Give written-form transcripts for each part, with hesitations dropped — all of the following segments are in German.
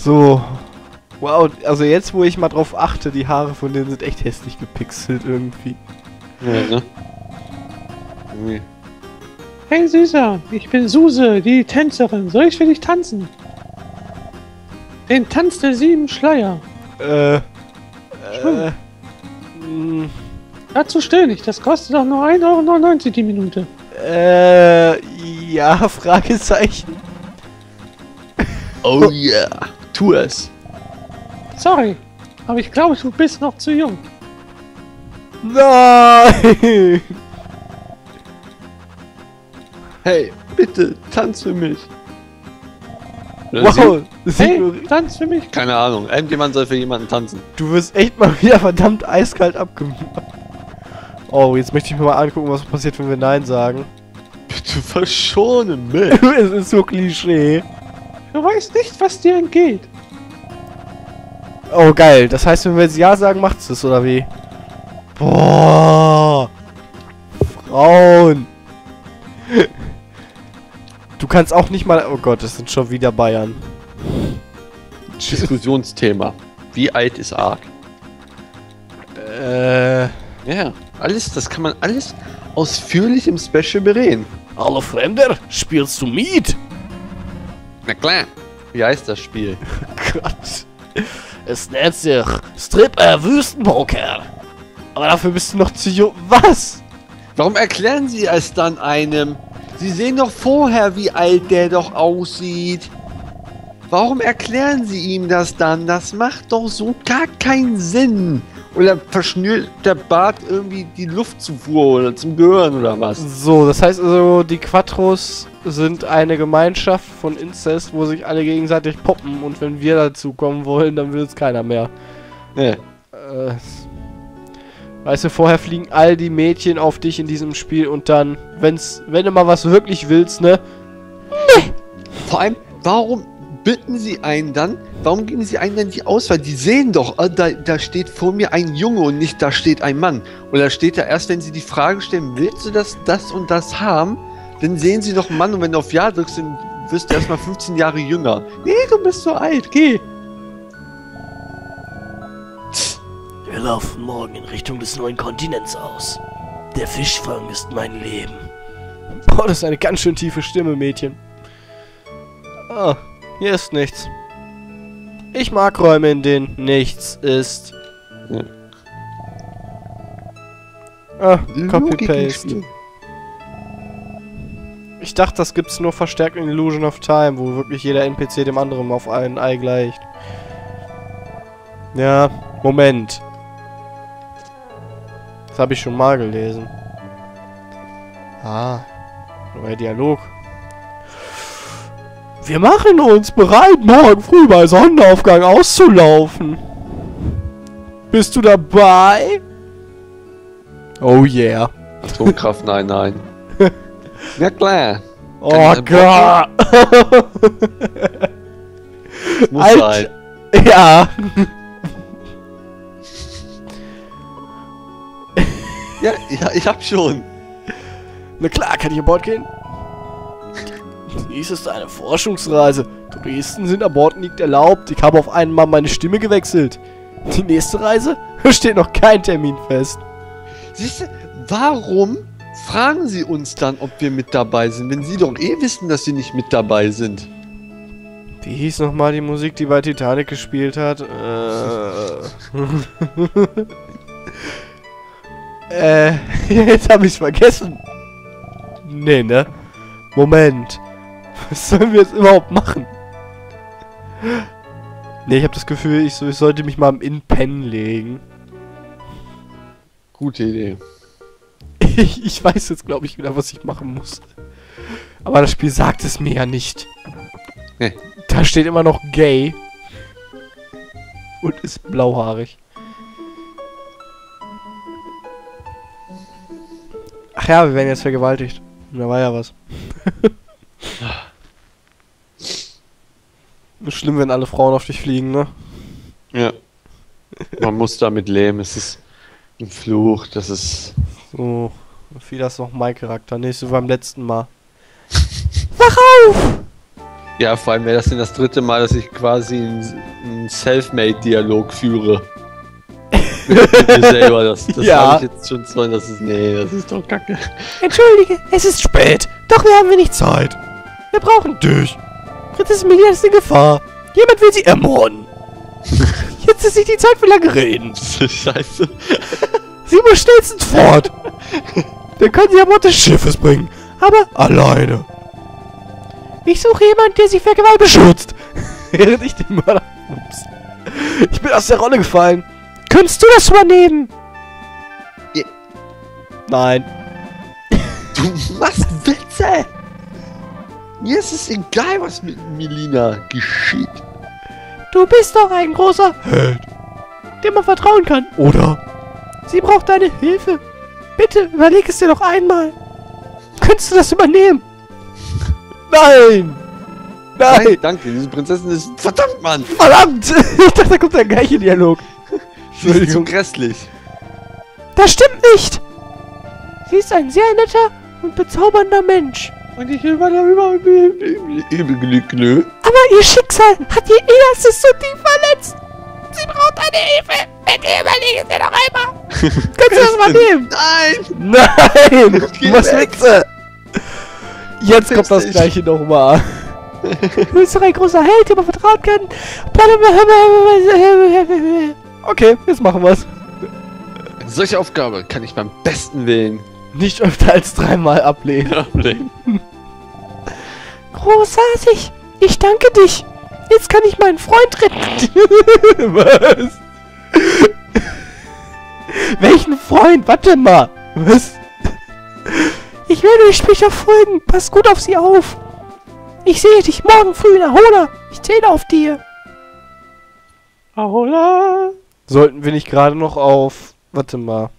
So. Wow, also jetzt, wo ich mal drauf achte, die Haare von denen sind echt hässlich gepixelt irgendwie. Ja, ne? Irgendwie. Hey Süßer, ich bin Suse, die Tänzerin. Soll ich für dich tanzen? Den Tanz der 7 Schleier. Dazu still nicht, das kostet doch nur 1,99 € die Minute. Ja, Fragezeichen. Oh yeah, tu es. Sorry, aber ich glaube, du bist noch zu jung. Nein! Hey, bitte, tanz für mich. Wow, Hey, tanz für mich. Keine Ahnung, irgendjemand soll für jemanden tanzen. du wirst echt mal wieder verdammt eiskalt abgemacht. Oh, jetzt möchte ich mir mal angucken, was passiert, wenn wir Nein sagen. Bitte verschone mich. Es ist so Klischee. Du weißt nicht, was dir entgeht. Oh, geil. Das heißt, wenn wir jetzt Ja sagen, macht's das, oder wie? Boah. Frauen. Du kannst auch nicht mal... Oh Gott, das sind schon wieder Bayern. Diskussionsthema. Wie alt ist Ark? Ja, alles, das kann man alles ausführlich im Special bereden. Hallo Fremder, spielst du mit? Na klar. Wie heißt das Spiel? Gott. Es nennt sich Wüstenpoker. Aber dafür bist du noch zu jung. Was? Warum erklären Sie es dann einem? Sie sehen doch vorher, wie alt der doch aussieht. Warum erklären Sie ihm das dann? Das macht doch so gar keinen Sinn. Oder verschnürt der Bart irgendwie die Luftzufuhr oder zum Gehirn oder was? So, das heißt also, die Quattros sind eine Gemeinschaft von Inzest, wo sich alle gegenseitig poppen. Und wenn wir dazu kommen wollen, dann will es keiner mehr. Nee. Weißt du, vorher fliegen all die Mädchen auf dich in diesem Spiel und dann, wenn du mal was wirklich willst, ne? Vor allem, warum bitten Sie einen dann? Warum geben Sie einen dann die Auswahl? Die sehen doch, da steht vor mir ein Junge und nicht da steht ein Mann. Oder steht da erst, wenn Sie die Frage stellen, willst du das und das haben? Dann sehen Sie doch einen Mann und wenn du auf Ja drückst, dann wirst du erstmal 15 Jahre jünger. Nee, du bist so alt, geh. Wir laufen morgen in Richtung des neuen Kontinents aus. Der Fischfang ist mein Leben. Boah, das ist eine ganz schön tiefe Stimme, Mädchen. Ah, hier ist nichts. Ich mag Räume, in denen nichts ist. Ja. Ah, Logik Copy-Paste. im Spiel. Ich dachte, das gibt's nur verstärkt in Illusion of Time, wo wirklich jeder NPC dem anderen auf ein Ei gleicht. Ja, Moment. Das habe ich schon mal gelesen. Ah, neuer Dialog. Wir machen uns bereit, morgen früh bei Sonnenaufgang auszulaufen. Bist du dabei? Oh yeah. Atomkraft, nein. Ja klar. Oh Kann ich Gott. Muss Alter. halt. Ja. Ja, ich hab schon. Na klar, kann ich an Bord gehen? Dies ist eine Forschungsreise. Touristen sind an Bord nicht erlaubt. Ich habe auf einmal meine Stimme gewechselt. Die nächste Reise? Steht noch kein Termin fest. Siehst du, warum fragen Sie uns dann, ob wir mit dabei sind, wenn Sie doch eh wissen, dass Sie nicht mit dabei sind? Wie hieß nochmal die Musik, die bei Titanic gespielt hat? Jetzt habe ich's vergessen. Nee, ne? Moment. Was sollen wir jetzt überhaupt machen? Ne, ich habe das Gefühl, ich sollte mich mal in Pen legen. Gute Idee. Ich weiß jetzt, glaube ich, wieder, was ich machen muss. Aber das Spiel sagt es mir ja nicht. Nee. Da steht immer noch gay. Und ist blauhaarig. Ach ja, wir werden jetzt vergewaltigt. Da war ja was. Ist schlimm, wenn alle Frauen auf dich fliegen, ne? Ja. Man muss damit leben. Es ist ein Fluch. Das ist... So. Wieder ist noch mein Charakter. Nächste beim letzten Mal. Wach auf! Ja, vor allem wäre das denn das 3. Mal, dass ich quasi einen Selfmade-Dialog führe. Mit mir selber. Das Ja. habe ich jetzt schon so. Das ist doch kacke. Entschuldige, es ist spät. Doch wir haben wenig Zeit. Wir brauchen dich. Prinzessin Melina ist in Gefahr. Jemand will sie ermorden. Jetzt ist nicht die Zeit für lange Reden. Scheiße. Sie muss schnellstens fort. Wir können sie an Bord des Schiffes bringen. Aber alleine. Ich suche jemanden, der sie vor Gewalt beschützt. Während ich den Mörder... Ups. Ich bin aus der Rolle gefallen. Könntest du das übernehmen? Ja. Nein. Du machst Witze! Mir ist es egal, was mit Melina geschieht. Du bist doch ein großer Held, dem man vertrauen kann, oder? Sie braucht deine Hilfe. Bitte, überleg es dir doch einmal. Könntest du das übernehmen? Nein! Nein! Danke, diese Prinzessin ist... Verdammt, Mann! Verdammt! Ich dachte, da kommt der gleiche Dialog. Sie ist zu grässlich. Das stimmt nicht! Sie ist ein sehr netter und bezaubernder Mensch. Und ich will weiter Glück. Aber ihr Schicksal hat ihr Innerstes so tief verletzt. Sie braucht deine Hilfe. Bitte überlege es dir noch einmal. Könntest du das mal nehmen? Nein! Nein! Geh Du machst weg. Witze! Jetzt kommt das dich. gleiche nochmal. Du bist doch ein großer Held, dem man vertrauen kann. Okay, jetzt machen wir's. Eine solche Aufgabe kann ich beim besten Willen Nicht öfter als 3-mal ablehnen. ablehnen. Großartig! Ich danke dich! Jetzt kann ich meinen Freund retten! Was? Welchen Freund? Warte mal! Was? Ich werde euch später folgen! Pass gut auf sie auf! Ich sehe dich morgen früh in Ahola! Ich zähle auf dir! Ahola! Sollten wir nicht gerade noch auf... Warte mal.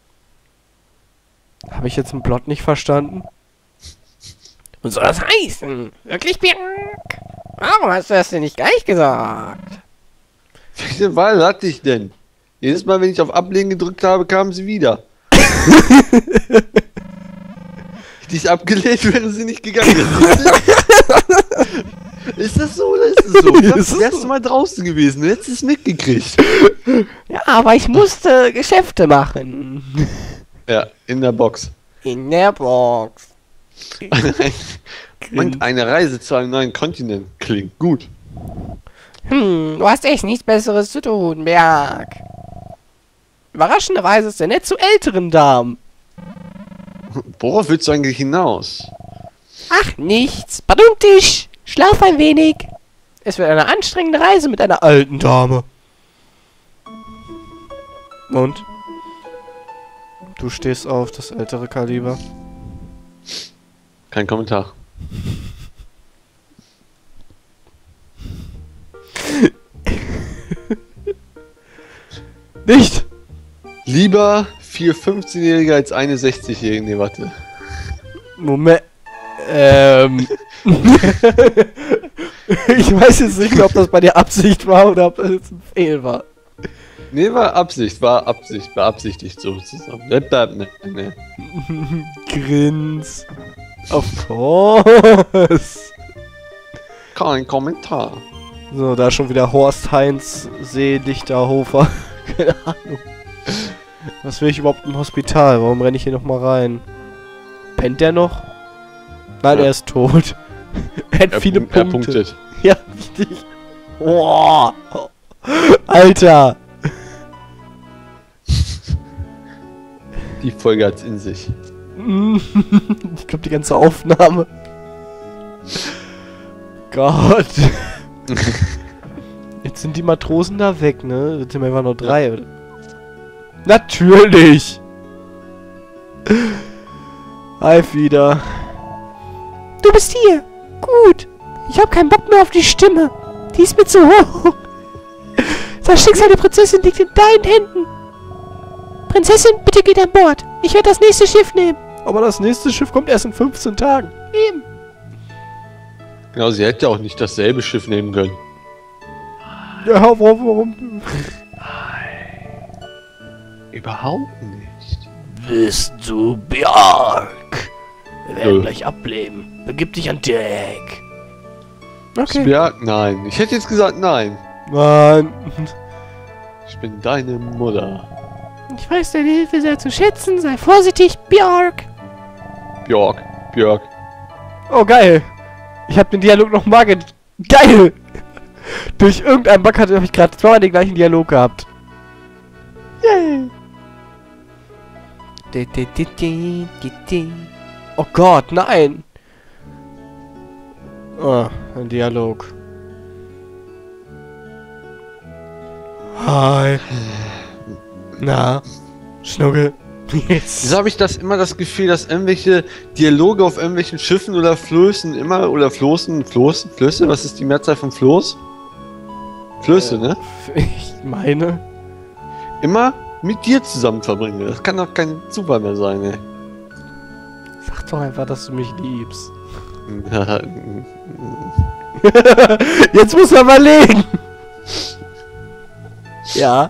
Habe ich jetzt einen Plot nicht verstanden? Was soll das heißen? Wirklich, Bianc? Warum hast du das denn nicht gleich gesagt? Welche Wahl hatte ich denn? Jedes Mal, wenn ich auf Ablehnen gedrückt habe, kamen sie wieder. Hätte ich abgelehnt, wäre sie nicht gegangen. Ist das so oder ist es so? Ich hab Ist das es erste so? Mal draußen gewesen, du hättest es mitgekriegt. Ja, aber ich musste Geschäfte machen. Ja, in der Box. In der Box. Und eine Reise zu einem neuen Kontinent klingt gut. Du hast echt nichts Besseres zu tun, Berg. Überraschenderweise ist er nett zu älteren Damen. Worauf willst du eigentlich hinaus? Ach, nichts. Badum dich. Schlaf ein wenig. Es wird eine anstrengende Reise mit einer alten Dame. Und? Du stehst auf das ältere Kaliber. Kein Kommentar. Nicht! Lieber 4 15-Jährige als eine 60-Jährige. Nee, warte. Moment. Ich weiß jetzt nicht mehr, ob das bei dir Absicht war oder ob das jetzt ein Fehl war. Nee, war Absicht, beabsichtigt sozusagen. Nee. Grins. Of course. Kein Kommentar. So, da schon wieder Horst Heinz Seelichterhofer. Keine Ahnung. Was will ich überhaupt im Hospital? Warum renne ich hier nochmal rein? Pennt der noch? Nein, Ja. er ist tot. Er hat viele Er Punkte. punktet. Ja, richtig. Boah. Alter. Die Folge hat's in sich. Ich glaube, die ganze Aufnahme. Gott. Jetzt sind die Matrosen da weg, ne? Jetzt sind wir einfach nur 3. Oder? Natürlich. Hi, wieder. Du bist hier. Gut. Ich habe keinen Bock mehr auf die Stimme. Die ist mir zu hoch. Das Schicksal der Prinzessin liegt in deinen Händen. Prinzessin, bitte geht an Bord. Ich werde das nächste Schiff nehmen. Aber das nächste Schiff kommt erst in 15 Tagen. Eben. Genau, sie hätte auch nicht dasselbe Schiff nehmen können. Ja, warum? Überhaupt nicht. Bist du Björk? Wir werden Nö. gleich ableben. Begib dich an Deck. Okay. Zwerg? Nein. Ich hätte jetzt gesagt nein. Mann. Ich bin deine Mutter. Ich weiß deine Hilfe sehr zu schätzen. Sei vorsichtig, Björk. Björk. Björk. Oh, geil. Ich habe den Dialog nochmal Geil! Durch irgendeinen Bug habe ich gerade zweimal den gleichen Dialog gehabt. Yay! Oh Gott, nein! Oh, ein Dialog. Hi. Na, Schnuggel. Wieso habe ich immer das Gefühl, dass irgendwelche Dialoge auf irgendwelchen Schiffen oder Flößen immer, oder Flöße, was ist die Mehrzahl von Floß? Flöße, ne? Ich meine... Immer mit dir zusammen verbringe. Das kann doch kein Zufall mehr sein, ey. Sag doch einfach, dass du mich liebst. Jetzt muss er überlegen. Ja.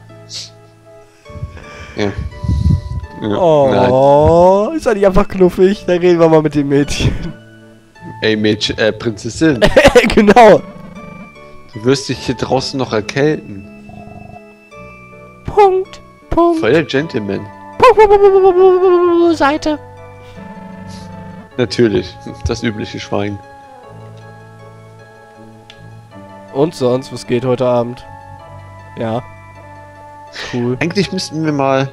Ja. Ja, Oh, ist er nicht einfach knuffig? Dann reden wir mal mit dem Mädchen. ey, Mädchen, Prinzessin, Genau. du wirst dich hier draußen noch erkälten. Punkt. Punkt. Voll der Gentleman. Seite. Natürlich, das übliche Schwein. Und sonst, was geht heute Abend? Ja. Cool. Eigentlich müssten wir mal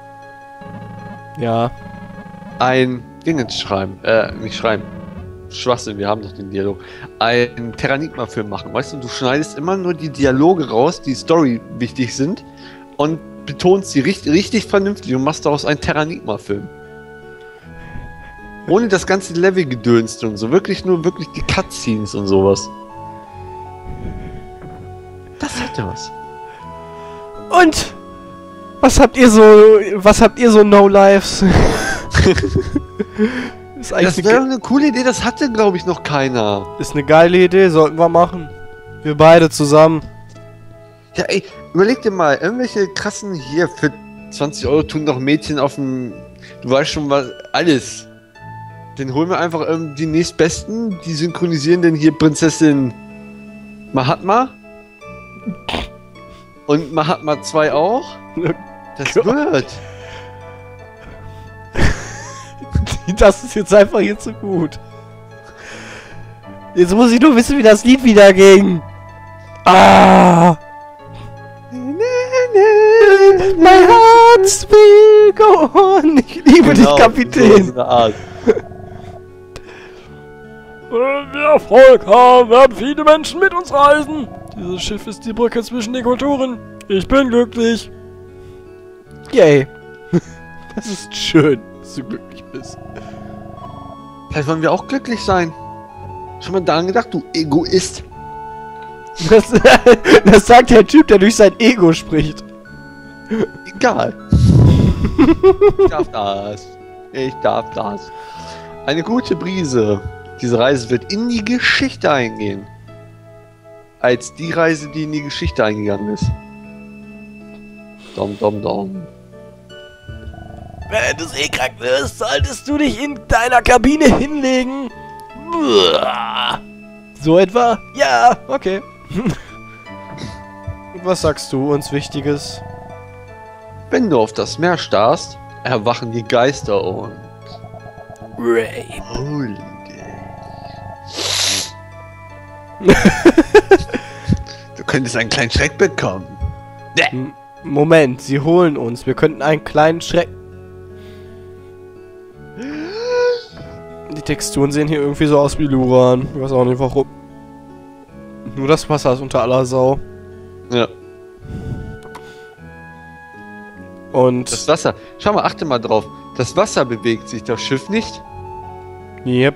Ja. ein Dingens schreiben. Nicht schreiben. Schwachsinn, wir haben doch den Dialog. Ein Terranigma-Film machen. Weißt du, du schneidest immer nur die Dialoge raus, die Story wichtig sind und betonst sie richtig vernünftig und machst daraus einen Terranigma-Film. Ohne das ganze Level-Gedönst und so. Wirklich die Cutscenes und sowas. Das hätte was. Und? Was habt ihr so No-Lives? Ist eigentlich Das wäre eine coole Idee, das hatte, glaube ich, noch keiner. ist eine geile Idee, sollten wir machen. Wir beide zusammen. Ja, ey, überleg dir mal, irgendwelche krassen hier für 20 € tun doch Mädchen auf dem. Du weißt schon was, alles. Den holen wir einfach die nächstbesten, die synchronisieren denn hier Prinzessin Mahatma. Und Mahatma 2 auch. Das Gott. wird. Das ist jetzt einfach hier zu gut. Jetzt muss ich nur wissen, wie das Lied wieder ging. Ah! My heart will go on. Ich liebe dich, Kapitän. So eine Art. Wenn wir Erfolg haben, werden viele Menschen mit uns reisen. Dieses Schiff ist die Brücke zwischen den Kulturen. Ich bin glücklich. Yay. Das ist schön, dass du glücklich bist. Vielleicht wollen wir auch glücklich sein. Schon mal daran gedacht, du Egoist. Das sagt der Typ, der durch sein Ego spricht. Egal. Ich darf das. Ich darf das. Eine gute Brise. Diese Reise wird in die Geschichte eingehen. Als die Reise, die in die Geschichte eingegangen ist. Dom, dom, dom. Wenn du seekrank wirst, solltest du dich in deiner Kabine hinlegen. So etwa? Ja, okay. Was sagst du uns Wichtiges? Wenn du auf das Meer starrst, erwachen die Geister und Rape. holen dich. Du könntest einen kleinen Schreck bekommen. Moment, sie holen uns. Wir könnten einen kleinen Schreck... Die Texturen sehen hier irgendwie so aus wie Luran. Ich weiß auch nicht warum. Nur das Wasser ist unter aller Sau. Ja. Und... Das Wasser. Schau mal, achte mal drauf. Das Wasser bewegt sich, das Schiff nicht. Yep.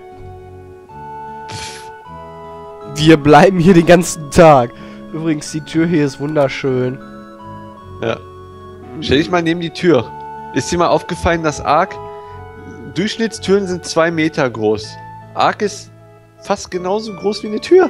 Wir bleiben hier den ganzen Tag. Übrigens, die Tür hier ist wunderschön. Ja. Stell dich mal neben die Tür. Ist dir mal aufgefallen, dass Ark... Durchschnittstüren sind 2 Meter groß. Ark ist fast genauso groß wie eine Tür.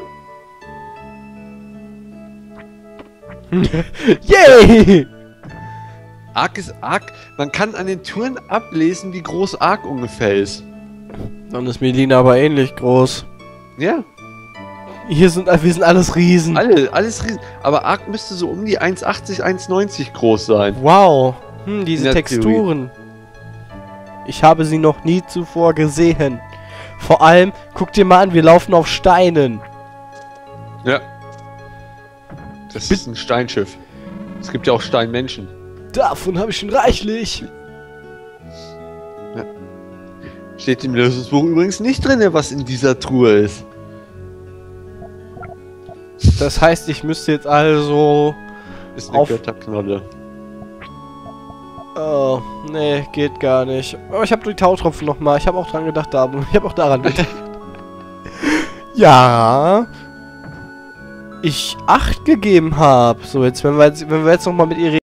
Yay! Ark ist Ark. Man kann an den Türen ablesen, wie groß Ark ungefähr ist. Dann ist Melina aber ähnlich groß. Ja. Wir sind alles Riesen. Alles riesig. Aber Ark müsste so um die 1,80, 1,90 groß sein. Wow. Diese In der Texturen. Ich habe sie noch nie zuvor gesehen. Vor allem, guck dir mal an, wir laufen auf Steinen. Ja. Das ist ein Steinschiff. Es gibt ja auch Steinmenschen. Davon habe ich schon reichlich. Steht im Lösungsbuch übrigens nicht drin, was in dieser Truhe ist. Das heißt, ich müsste jetzt also... Ist eine Götterknolle. Oh, nee, geht gar nicht. Aber ich habe die Tautropfen nochmal. Ich habe auch dran gedacht, ich habe auch daran gedacht. Ja. Ich 8 gegeben habe. So, jetzt, wenn wir jetzt nochmal mit ihr reden.